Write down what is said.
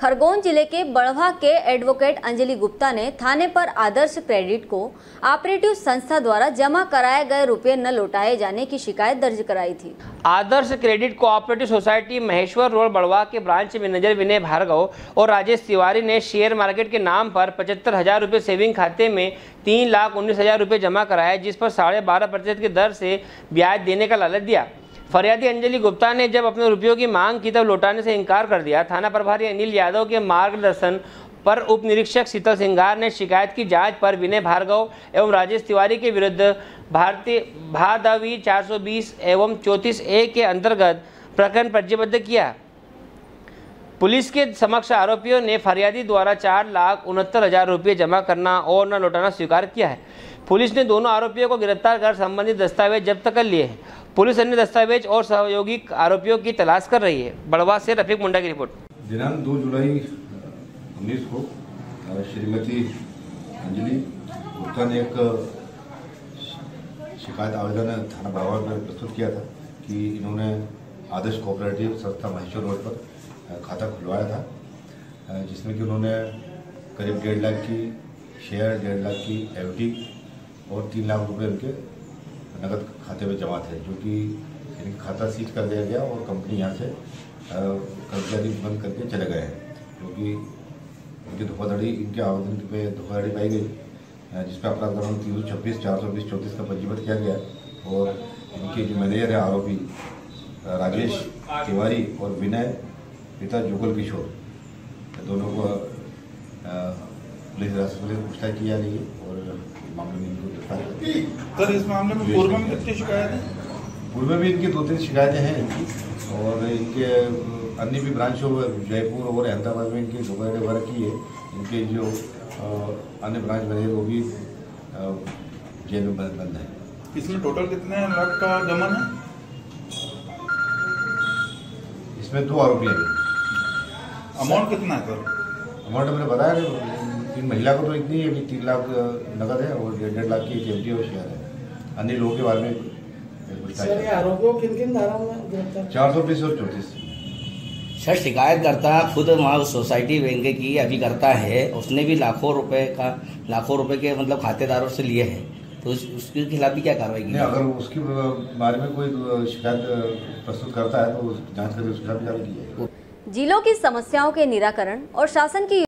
खरगोन जिले के बड़वा के एडवोकेट अंजलि गुप्ता ने थाने पर आदर्श क्रेडिट को ऑपरेटिव संस्था द्वारा जमा कराए गए रुपए न लौटाए जाने की शिकायत दर्ज कराई थी। Adarsh credit cooperative society Maheshwar road Badwa के ब्रांच मैनेजर विनय भार्गव और राजेश तिवारी ने शेयर मार्केट के नाम पर 75,000 रुपये सेविंग खाते में 3,19,000 रुपये जमा कराए, जिस पर 12.5% की दर से ब्याज देने का लालच दिया। फरियादी अंजलि गुप्ता ने जब अपने रुपयों की मांग की तब लौटाने से इनकार कर दिया। थाना प्रभारी अनिल यादव के मार्गदर्शन पर उप निरीक्षक शीतल सिंगार ने शिकायत की जांच पर विनय भार्गव एवं राजेश तिवारी के विरुद्ध भारतीय भादवी 420 एवं 34A के अंतर्गत प्रकरण पंजीबद्ध किया। पुलिस के समक्ष आरोपियों ने फरियादी द्वारा 4,69,000 रुपये जमा करना और न लौटाना स्वीकार किया है। पुलिस ने दोनों आरोपियों को गिरफ्तार कर संबंधित दस्तावेज जब्त कर लिए हैं। पुलिस अन्य दस्तावेज और सहयोगी आरोपियों की तलाश कर रही है। बड़वा से रफीक मुंडा की रिपोर्ट। दिनांक 2 जुलाई 19 को श्रीमती अंजलि गुप्ता ने एक शिकायत आवेदन थाना बड़वा में प्रस्तुत किया था कि इन्होंने आदर्श कोऑपरेटिव संस्था महेश्वर रोड पर खाता खुलवाया था, जिसमें कि उन्होंने करीब 1.5 लाख की शेयर, 1.5 लाख की एफडी और 3 लाख रुपए उनके नगद खाते में जमा थे, जो कि इनका खाता सीज कर दिया गया और कंपनी यहाँ से कर्मचारी बंद करके चले गए हैं, क्योंकि इनकी धोखाधड़ी, इनके आवेदन में धोखाधड़ी पाई गई, जिसमें अपराध क्रमांक 326, 420, 34 का पंजीबद्ध किया गया। और इनके जो मैनेजर है आरोपी राजेश तिवारी और विनय पिता जुगल किशोर, दोनों को पुलिस हिरासत में पूछताछ की जा रही है और मामले में इनको गिरफ्तार कर। सर, इस मामले में पूर्व में कितनी शिकायत है? पूर्व में भी इनकी 2-3 शिकायतें हैं इनकी, और इनके अन्य भी ब्रांचों में जयपुर और अहमदाबाद में इनकी धोखाधड़ी वगैरह की है। इनके जो अन्य ब्रांच मैनेजर वो भी जेल में बंद है। इसमें टोटल कितने लाख का गमन है? इसमें 2 आरोपी हैं। अमाउंट कितना है सर? अमाउंट मैंने बताया, 3 महिला को तो इतनी है, 3 लाख नगद है और 1.5 लाख की एफडी और शेयर है। अन्य लोगों के बारे में आरोपियों किन धाराओं में गिरफ्तार? 420 और 34। सर, शिकायत करता खुद वहाँ सोसाइटी बैंक की अभी करता है, उसने भी लाखों रुपए के मतलब खातेदारों से लिए हैं, तो उसके खिलाफ भी क्या कार्रवाई की? अगर उसके बारे में कोई शिकायत प्रस्तुत करता है तो जांच करके उसके खिलाफ कार्रवाई की जाएगी। जिलों की समस्याओं के निराकरण और शासन की